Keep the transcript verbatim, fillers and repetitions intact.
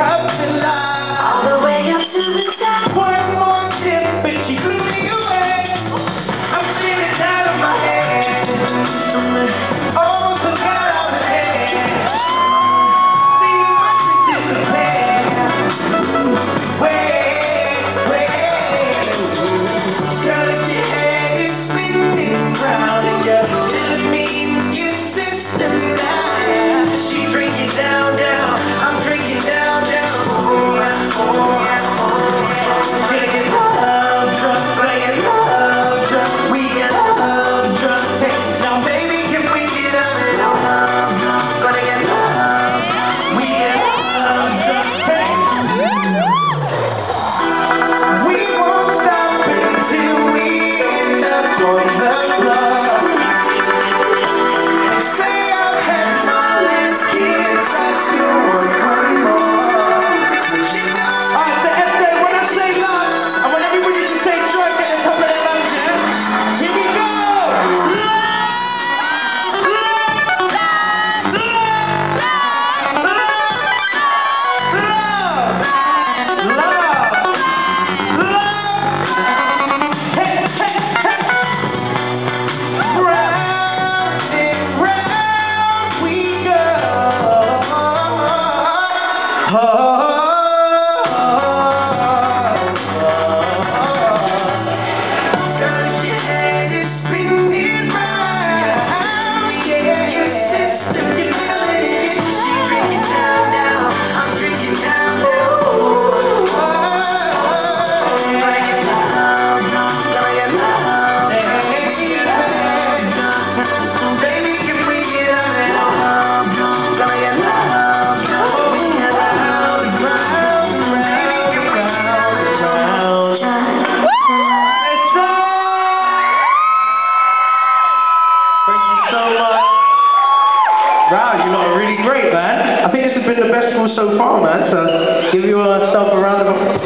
up to life. All the way up to the top. One more tip, but she blew me away. I'm feeling out of my head. Almost forgot all the head. See my tricks disappear. Wait, wait. Girl, if your head is spinning round and you're telling me your system now. She drinking down, down. I'm drinking down, down. Oh, yeah, oh, yeah, oh, yeah. Drinking love drunk, playing love drunk. We get love drunk. Hey, now baby, can we get up and love drunk? Gonna get love. We get love drunk. Hey. We won't stop until we end up on the floor. Say I've had my last kiss, I still want one more. Alright, so Essa, when I say love, I want everybody to say joy at the top of their lungs, yeah? Here we go! Wow, you lot are really great, man. I think this has been the best one so far, man. So give yourself a round of applause.